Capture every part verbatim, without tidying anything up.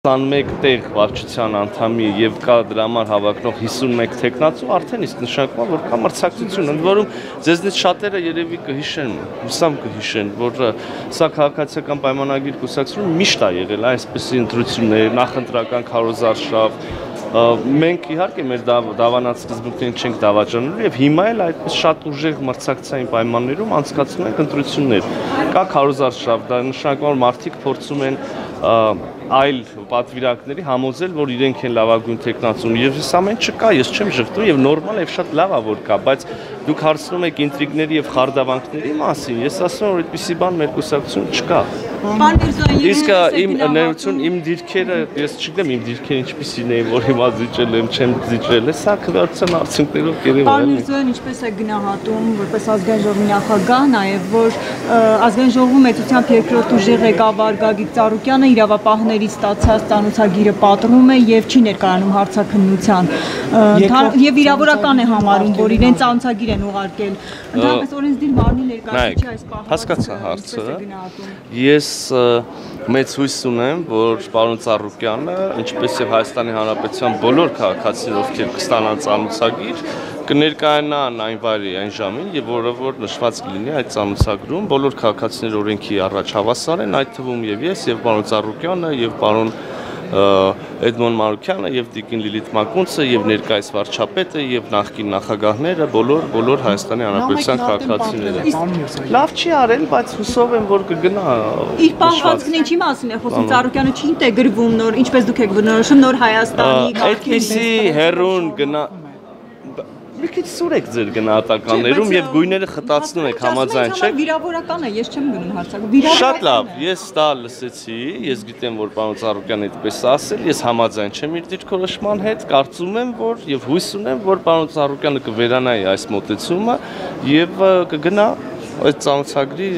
տասնմեկ տեղ վարչության անդամի եւ կա դրա համար հավակնող հիսունմեկ տեխնացու արդեն իսկ նշանակում է որ կա մրցակցություն, ընդ որում ձեզնից շատերը երևի կհիշեն, հուսամ կհիշեն, որ սա քաղաքացիական պայմանագիր կուսակցությունը միշտ է եղել այսպիսի ընտրություններ, նախընտրական քարոզարշավ, մենք իհարկե մեր դավանած սկզբունքներին չենք դավաճանելու եւ հիմա էլ այդպես շատ ուժեղ մրցակցային պայմաններում անցկացնում ենք ընտրություններ։ Կա քարոզարշավ, դա նշանակում է որ մարդիկ փորձում են այլ պատվիրակների համոզել, որ իրենք են լավագույն տեխնացուն եւ ես ամեն չկա, ես չեմ ժխտում եւ նորմալ եւ շատ լավ է որ կա, բայց դուք հարցնում եք ինտրիգների եւ խարդավանքների մասին, ես ասում եմ որ այդպիսի բան մեր կուսակցություն չկա։ Իսկ իմ ներություն, իմ դիրքերը, ես չգիտեմ իմ դիրքերը ինչպիսին էին, որ հիմա զիջել եմ, չեմ զիջել, սա քվեարկության արդյունքներով կերևալ է։ Պարոն Միրզոյան ինչպես է գնահատում, որպես ազգային ժողովի նախագահ, նաեւ որ ազգային ժողովում մեծությամբ երկրորդ ուժեղ ղեկավար Գագիկ Ծառուկյանը իրավապահների ստացած ծանոթագիրը պատռում է եւ չի ներկայանում հարցաքննության։ Եվ վիրավորական է համարում, որ իրեն ծանոթագիր են ուղարկել։ Ընդհանրապես օրենսդիր մարմնի ներկայացուցիչի այս պահանջը հասկացա հարցը։ Ես մեծ հույս ունեմ, որ պարոն Ծառուկյանը, ինչպես եւ Հայաստանի Հանրապետության բոլոր քաղաքացիներ, ովքեր կստանան ծանոթագիր, կներկայանան այն վայրի, այն ժամին, եւ որը որ նշված կլինի այդ ծանոթագրում, բոլոր քաղաքացիները օրենքի առաջ հավասար են, այդ թվում եւ ես, եւ պարոն Ծառուկյանը, եւ պարոն Էդմոն Մանուկյանը եւ Տիկին Լիլիթ Մակունցը եւ ներկայիս վարչապետը եւ նախկին նախագահները, բոլոր բոլոր Հայաստանի Հանրապետության քաղաքացիները։ Լավ չի արել, բայց հուսով եմ որ կգնա։ Իր պահվածքն ինչի մասին է խոսում, Ծառուկյանը չի ինտեգրվում նոր, ինչպես դուք եք բնորոշում նոր Հայաստանի այդպիսի հերուն գնա մի քիչ սուրեք ձեր գնահատականներում եւ գույները խտացնում եք համաձայն չեք։ Վիրավորական է, ես չեմ գնում հարցակը։ Շատ լավ, ես դա լսեցի, ես գիտեմ որ պարոն Ծառուկյանը այդպես ասել, ես համաձայն չեմ իր դիրքորոշման հետ, կարծում եմ որ եւ հույս ունեմ որ պարոն Ծառուկյանը կվերանայի այս մոտեցումը եւ կգնա այդ ծանոթագրի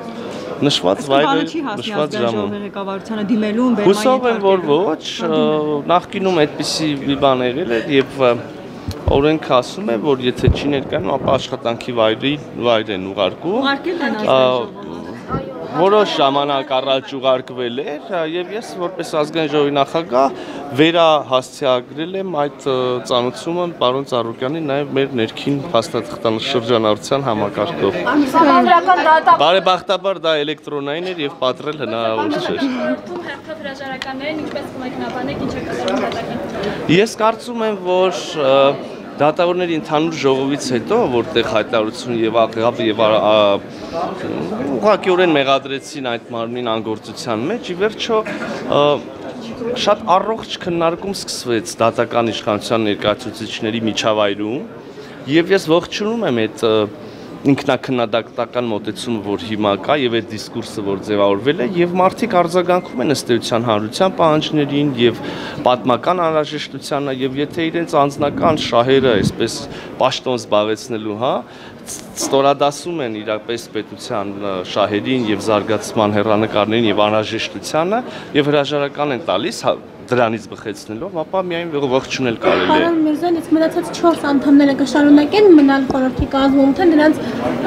նշված վայրը, նշված ժամը։ Ղեկավարությանը դիմելու բերման։ Հուսով եմ որ ոչ, նախկինում այդպիսի մի բան եղել է եւ օրենքը ասում է, որ եթե չի ներկայանում, ապա աշխատանքի վայրի վայր են ուղարկում։ Ուղարկել են ազգային Որոշ ժամանակ առաջ ուղարկվել էր եւ ես որպես ազգային ժողովի նախագահ վերահասցեագրել եմ այդ ծանոթությունը պարոն Ծառուկյանի նաեւ մեր ներքին փաստաթղթան շրջանառության համակարգով։ Բարեբախտաբար դա էլեկտրոնային էր եւ պատրել հնարավոր չէր։ Հրաժարականներին ինչպես կմեկնաբանեք, ինչ է կատարում դատական։ Ես կարծում եմ, որ դատավորների ընդհանուր ժողովից հետո, որտեղ հայտարարություն եւ աղավ եւ ուղղակիորեն մեղադրեցին այդ մարմնին անգործության մեջ, ի վերջո շատ առողջ քննարկում սկսվեց դատական իշխանության ներկայացուցիչների միջավայրում եւ ես ողջունում եմ այդ ինքնակնադատական մոտեցումը, որ հիմա կա եւ այդ դիսկուրսը, որ ձևավորվել է եւ մարդիկ արձագանքում են ըստ էության հանրության պահանջներին եւ պատմական անհրաժեշտությանը եւ եթե իրենց անձնական շահերը այսպես պաշտոն զբաղեցնելու, հա, ստորադասում են իրապես պետության շահերին եւ զարգացման հեռանկարներին եւ անհրաժեշտությանը եւ հրաժարական են տալիս դրանից բխեցնելով, ապա միայն ողջունել կարելի է։ Պարոն Միրզոյան, իսկ մնացած չորս անդամները կշարունակեն մնալ խորհրդի կազմում, թե նրանց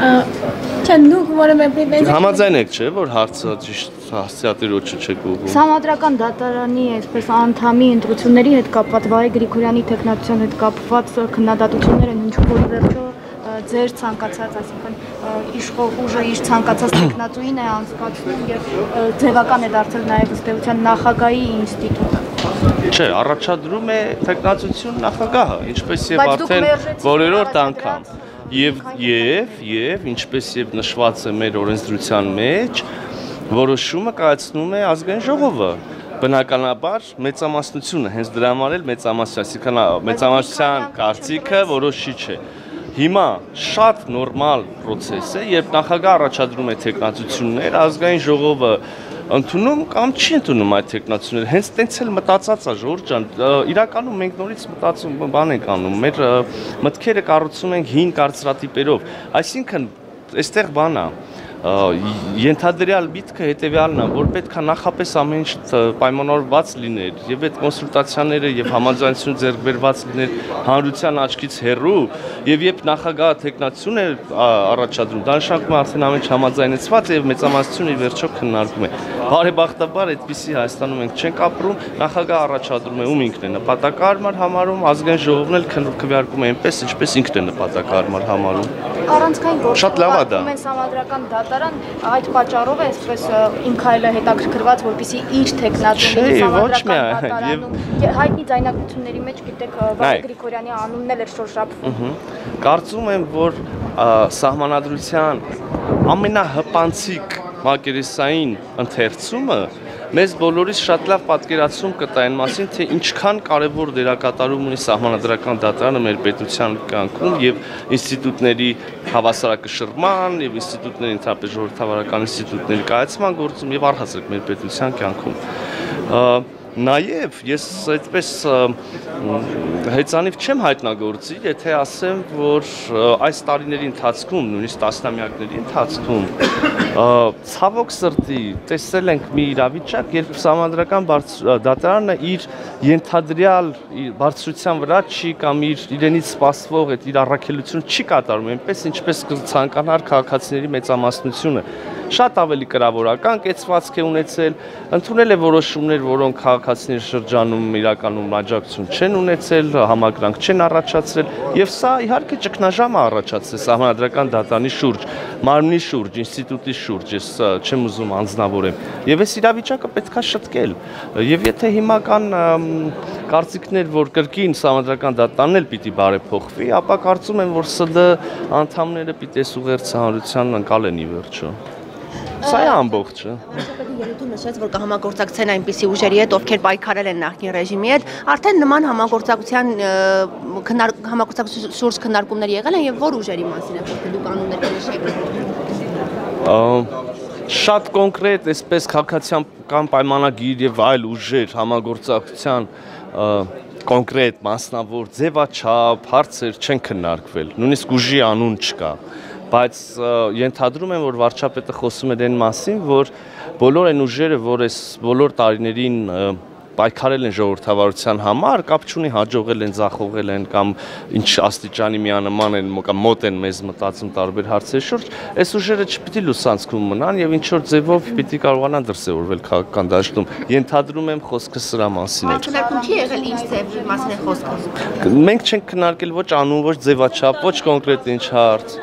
չեն դուք որևէ պրետենզիա։ Համաձայն եք, չէ՞, որ հարցը ճիշտ հասցեատիրոջը չեք ուղղում։ Համադրական դատարանի այսպես անդամի ընտրությունների հետ կապված Վահե Գրիգորյանի տեխնատության հետ կապված քննադատություններ են ինչու որ ի վերջո ձեր ցանկացած, այսինքն իշխող ուժը իր ցանկացած տեխնատուին է անցկացնում եւ ձևական է դարձել նաեւ ըստ էության նախագահի ինստիտուտը։ Չէ, առաջադրում է տեխնատություն նախագահը, ինչպես եւ արդեն բոլորորդ անգամ։ Եվ եւ եւ ինչպես եւ նշված է մեր օրենսդրության մեջ, որոշումը կայացնում է ազգային ժողովը։ Բնականաբար մեծամասնությունը, հենց դրա համար էլ մեծամասնություն, այսինքն մեծամասնության կարծիքը որոշիչ է։ Հիմա շատ նորմալ process է, երբ նախագահը առաջադրում է տեխնատություններ, ազգային ժողովը ընդունում կամ չի ընդունում այդ տեխնատությունները, հենց տենց էլ մտածած է Ժորժ ջան, իրականում մենք նորից մտածում բան ենք անում, մեր մտքերը կառուցում ենք հին կարծրատիպերով, այսինքն այստեղ բան է, Ենթադրյալ միտքը հետևյալն է, որ պետք է նախապես ամեն ինչ պայմանավորված լիներ եւ այդ կոնսուլտացիաները եւ համաձայնությունը ձեռք բերված լիներ հանրության աչքից հեռու եւ երբ նախագահը տեխնացիոն է առաջադրում, դա նշանակում է արդեն ամեն ինչ համաձայնեցված եւ մեծամասնությունը ի վերջո քննարկում է։ Բարեբախտաբար այդպիսի Հայաստանում մենք չենք ապրում, նախագահը առաջադրում է ում ինքն է նպատակարար համարում, ազգային ժողովն էլ քվեարկում է այնպես, ինչպես ինքն է նպատակարար համարում։ Առանցքային Շատ լավ է դա։ Համադրական դատարան այդ պատճառով է այսպես իմ քայլը հետաքրքրված, որպեսզի իր տեխնացիոների համադրական դատարանում հայտնի ձայնագրությունների մեջ գիտեք Վահե Գրիգորյանի անունն էլ էր շոշափվում։ Կարծում եմ, որ սահմանադրության ամենահպանցիկ մակերեսային ընթերցումը մեզ բոլորիս շատ լավ պատկերացում կտա այն մասին, թե ինչքան կարևոր դերակատարում ունի սահմանադրական դատարանը մեր պետության կյանքում եւ ինստիտուտների հավասարակշռման եւ ինստիտուտների ընդհանրապես ժողովրդավարական ինստիտուտների կայացման գործում եւ առհասարակ մեր պետության կյանքում։ Նաև ես այդպես հեծանիվ չեմ հայտնագործի, եթե ասեմ, որ այս տարիների ընթացքում, նույնիսկ տասնամյակների ընթացքում ցավոք սրտի տեսել ենք մի իրավիճակ, երբ սահմանադրական դատարանը իր ենթադրյալ բարձրության վրա չի կամ իր իրենից սպասվող այդ իր առաքելությունը չի կատարում, այնպես ինչպես կցանկանար քաղաքացիների մեծամասնությունը։ Շատ ավելի կրավորական կեցվածք է ունեցել, ընդունել է որոշումներ, որոնք քաղաքացիների շրջանում իրականում աջակցություն չեն ունեցել, համակրանք չեն առաջացրել, եւ սա իհարկե ճգնաժամ է առաջացրել սահմանադրական դատարանի շուրջ, մարմնի շուրջ, ինստիտուտի շուրջ, ես չեմ ուզում անձնավորեմ։ Եվ այս իրավիճակը պետք է շտկել։ Եվ եթե հիմա կան կարծիքներ, որ կրկին սահմանադրական դատարանն էլ պիտի բարեփոխվի, ապա կարծում եմ, որ ՍԴ անդամները պիտի սուղերձ հանրության ընկալեն ի վերջո։ Սա է ամբողջը։ Վարչապետի ելույթում նշեց, որ կհամագործակցեն այնպիսի ուժերի հետ, ովքեր պայքարել են նախկին ռեժիմի հետ, արդեն նման համագործակցության համագործակցության շուրջ քննարկումներ եղել են եւ որ ուժերի մասին է խոսքը, դուք անուններ կնշեք։ Շատ կոնկրետ, այսպես քաղաքացիական պայմանագիր եւ այլ ուժեր համագործակցության կոնկրետ մասնավոր ձևաչափ հարցեր չեն քննարկվել, նույնիսկ ուժի անուն չկա։ Բայց ենթադրում եմ, որ վարչապետը խոսում էր այն մասին, որ բոլոր այն ուժերը, որ այս բոլոր տարիներին պայքարել են ժողովրդավարության համար, կապ չունի հաջողել են, ձախողել են կամ ինչ աստիճանի միանման են կամ մոտ են մեզ մտածում տարբեր հարցերի շուրջ, այս ուժերը չպիտի լուսանցքում մնան եւ ինչ որ ձևով պիտի կարողանան դրսեւորվել քաղաքական դաշտում։ Ենթադրում եմ խոսքը սրա մասին է։ Քննարկում չի եղել ինչ ձևի մասին է խոսքը։ Մենք չենք քննարկել ոչ անուն, ոչ ձևաչափ, ոչ կոնկրետ ինչ հարց։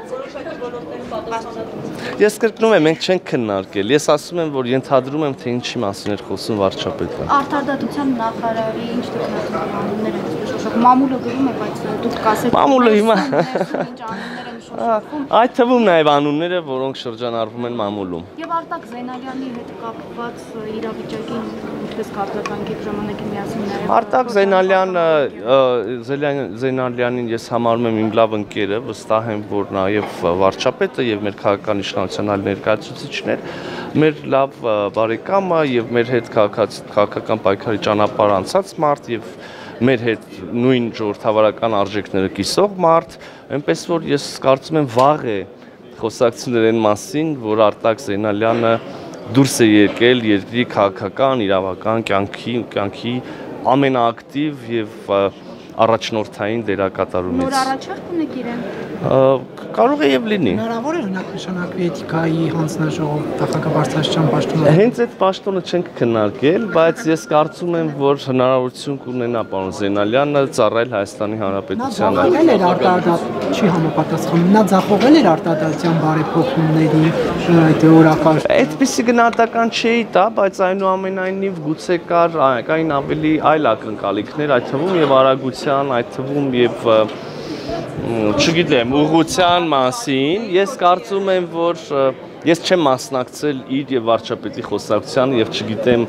Ես կրկնում եմ, մենք չենք քննարկել։ Ես ասում եմ, որ ենթադրում եմ, թե ինչի մասին էր խոսում վարչապետը։ Արդարդատության նախարարի ինչ տեխնոլոգիաներ են շոշափում։ Մամուլը գրում է, բայց դուք կասեք։ Մամուլը հիմա ինչ անուններ են շոշափում։ Այդ թվում նաև անունները, որոնք շրջանառվում են մամուլում։ Եվ Արտակ Զենալյանի հետ կապված իրավիճակին ինչպես կապտականքի ժամանակի միասին նաև Արտակ Զենալյանը Զենալյանին ես համարում եմ իմ լավ ընկերը, վստահ եմ, որ նաև վարչապետը եւ մեր քաղաքական իշխանության այլ ներկայացուցիչներ մեր լավ բարեկամը եւ մեր հետ քաղաքական պայքարի ճանապարհ անցած մարդ եւ մեր հետ նույն ժողովրդավարական արժեքները կիսող մարդ, այնպես որ ես կարծում եմ վաղ է խոսակցություններ են մասին, որ Արտակ Զենալյանը դուրս է եկել երկրի քաղաքական, իրավական կյանքի, կյանքի ամենաակտիվ եւ առաջնորդային դերակատարումից։ Նոր առաջարկ ունեք իրեն։ Կարող է եւ լինի։ Հնարավոր է օրինակ նշանակվի էթիկայի հանձնաժողով նախագահ պաշտոնը։ Հենց այդ պաշտոնը չենք քննարկել, բայց ես կարծում եմ, որ հնարավորություն կունենա պարոն Զենալյանը ծառայել Հայաստանի Հանրապետությանը։ Նա չի համապատասխանում։ Նա ձախողել էր արտադատության բարեփոխումների այդ օրակարգ։ Այդպիսի գնահատական չէի տա, բայց այնուամենայնիվ գուցե կար կային ավելի այլ ակնկալիքներ, այդ թվում եւ արագության, այդ թվում եւ չգիտեմ, ուղղության մասին, ես կարծում եմ, որ ես չեմ մասնակցել իր եւ վարչապետի խոսակցությանը եւ չգիտեմ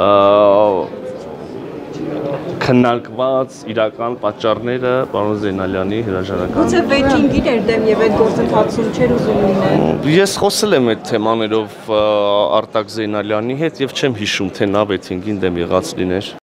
քննարկված իրական պատճառները պարոն Զենալյանի հրաժարականի։ Գուցե վեյթինգին էր դեմ եւ այդ գործընթացում չէր ուզում լինել։ Ես խոսել եմ այդ թեմաներով Արտակ Զենալյանի հետ եւ չեմ հիշում, թե նա վեյթինգին դեմ եղած լիներ։